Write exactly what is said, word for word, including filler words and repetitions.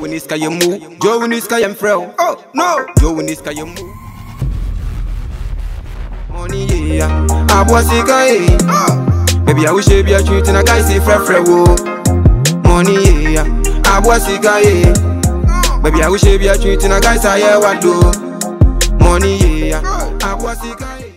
Joe in this guy you move. Joe in this guy I'm frail. Oh no. Joe in this guy you move. Money yeah. I was sick eh. Baby I wish you be a treat and a guy say fra fra wo. Money yeah. I was sick eh. Baby I wish you be a treat and a guy say yeah what do. Money yeah. I was sick eh.